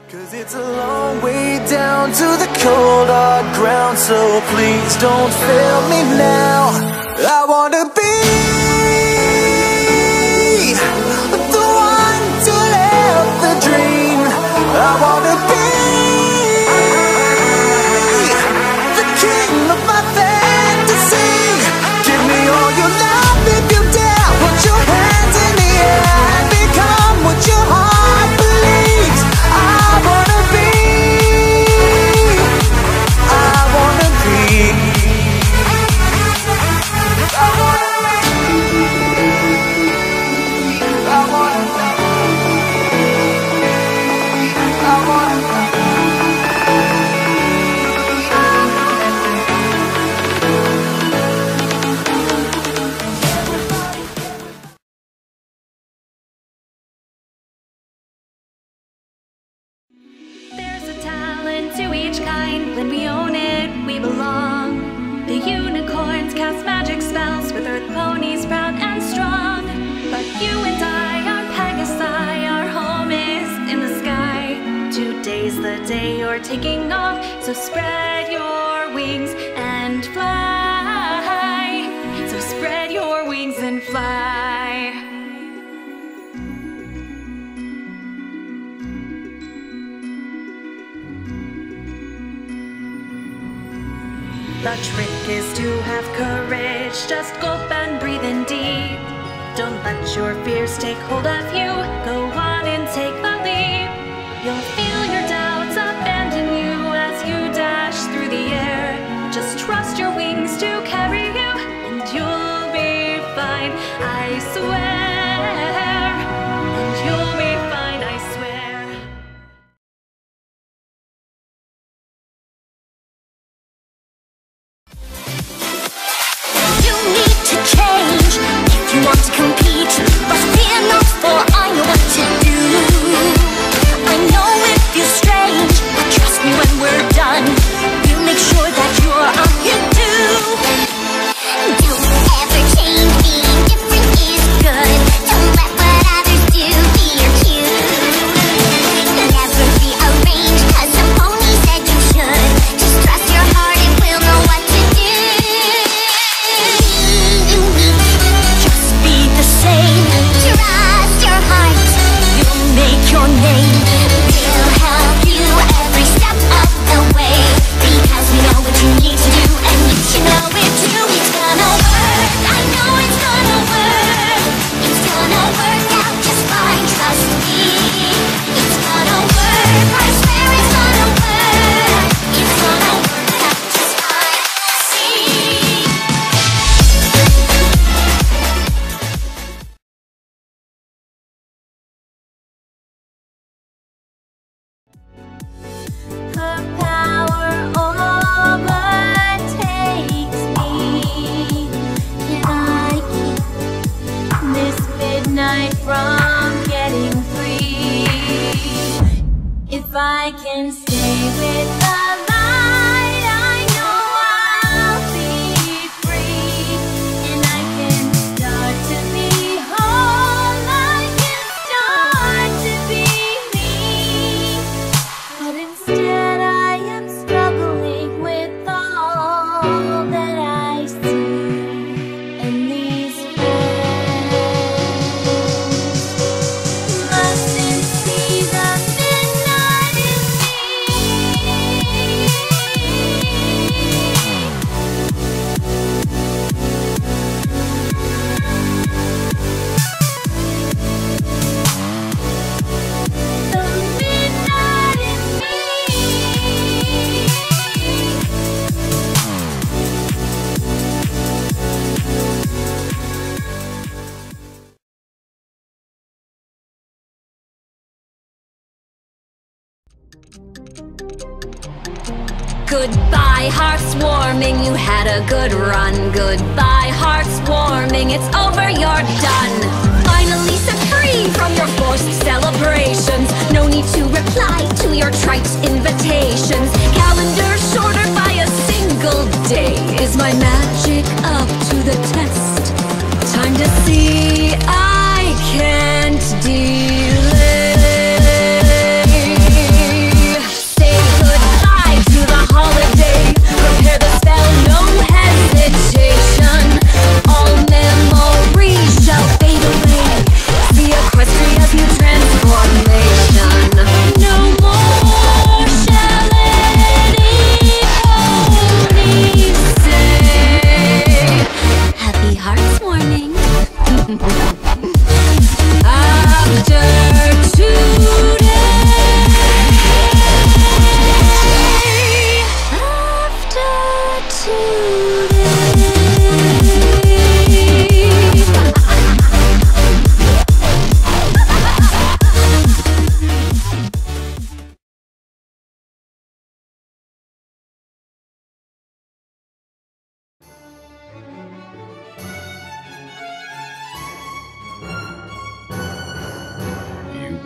'Cause it's a long way down to the cold hard ground, so please don't fail me now. I wanna be the one to live the dream. I wanna be the king of my fantasy. Give me all your love if you dare. Put your hands in the air and become what your heart believes. I wanna be to each kind. When we own it, we belong. The unicorns cast magic spells with earth ponies proud and strong. But you and I are Pegasi, our home is in the sky. Today's the day you're taking off, so spread your wings and fly. So spread your wings and fly. The trick is to have courage, just gulp and breathe in deep. Don't let your fears take hold of you, go on and take the leap. You'll feel your doubts abandon you as you dash through the air. Just trust your wings to carry you, and you'll be fine, I swear. And you'll be fine, I swear. Change if you want to compete, but fear not, for I know what to do. I know it feels strange, but trust me when we're done, we'll make sure that you're on your due. Don't ever change, being different is good. Don't let what others do be your cue. Never be arranged, 'cause some pony said you should. Just trust your heart, it will know what to do. Trust your heart, you'll make your name. We'll help you every step of the way, because we know what you need to do, and you should know it too. It's gonna work, I know it's gonna work. It's gonna work out just fine, trust me. It's gonna work, I swear it's gonna work. It's gonna work out just fine, see. The power overtakes me. Can I keep this midnight from getting free? If I can stay with the light, I know I'll be free. And I can start to be whole, I can start to be me. But instead I am struggling with all that I see in these words. Mustn't see the midnight in the midnight in Goodbye, hearts warming, you had a good run. Goodbye, hearts warming, it's over, you're done. Finally set free from your forced celebrations. No need to reply to your trite invitations. Calendar shorter by a single day. Is my magic up to the test? Time to see I can't delay.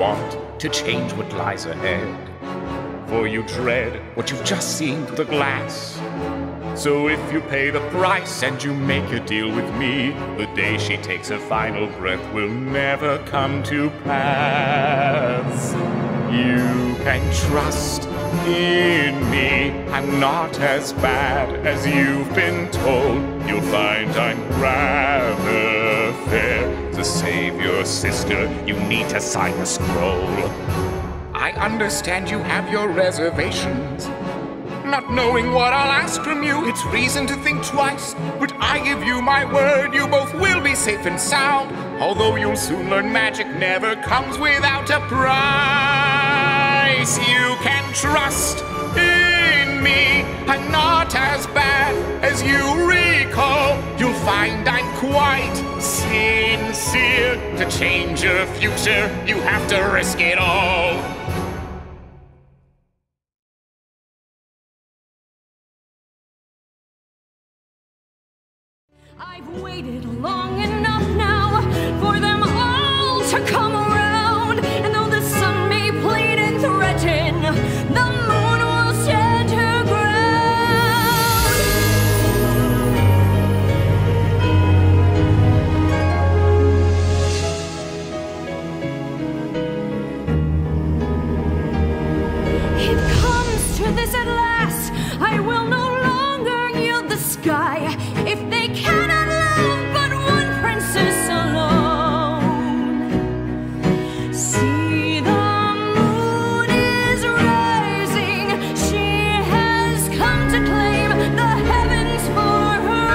want to change what lies ahead. For you dread what you've just seen through the glass. So if you pay the price and you make a deal with me, the day she takes her final breath will never come to pass. You can trust in me, I'm not as bad as you've been told. You'll find I'm rather fair. To save your sister, you need to sign a scroll. I understand you have your reservations. Not knowing what I'll ask from you, it's reason to think twice. But I give you my word, you both will be safe and sound. Although you'll soon learn magic never comes without a price. You can trust in me, I'm not as bad as you recall. You'll find I'm quite sincere. To change your future, you have to risk it all. I've waited long enough now for them all to come around. And though the sun may plead and threaten, the moon will stand her ground. It comes to this at last. I will no longer yield the sky. If they cannot love but one princess alone. See, the moon is rising. She has come to claim the heavens for her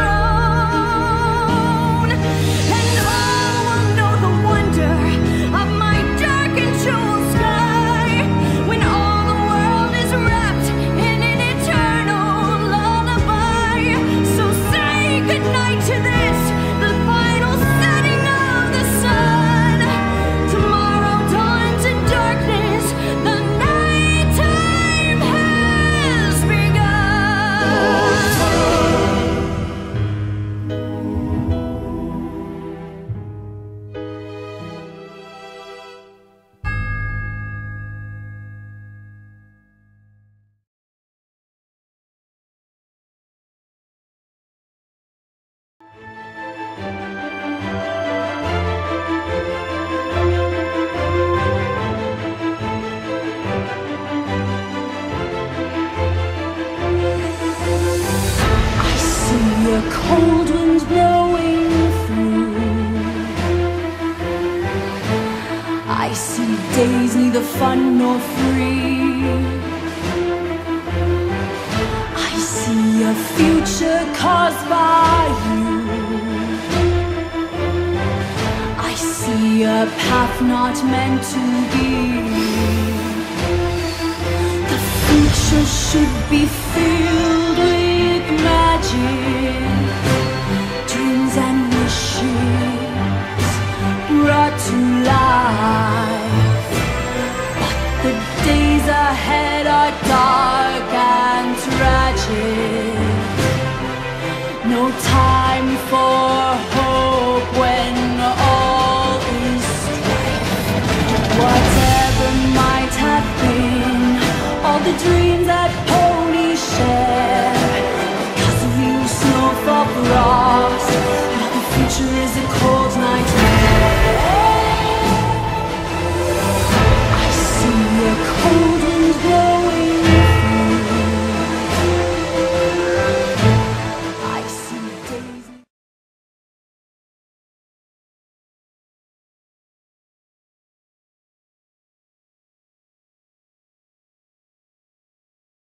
own. And all will know the wonder of my dark and jeweled sky when all the world is wrapped in an eternal lullaby. So say goodnight to this, the final setting of the sun. Tomorrow dawns in darkness, the night time has begun. I see a cold wind blowing through. I see days neither fun nor free. I see a future caused by you. I see a path not meant to be. The future should be filled with magic.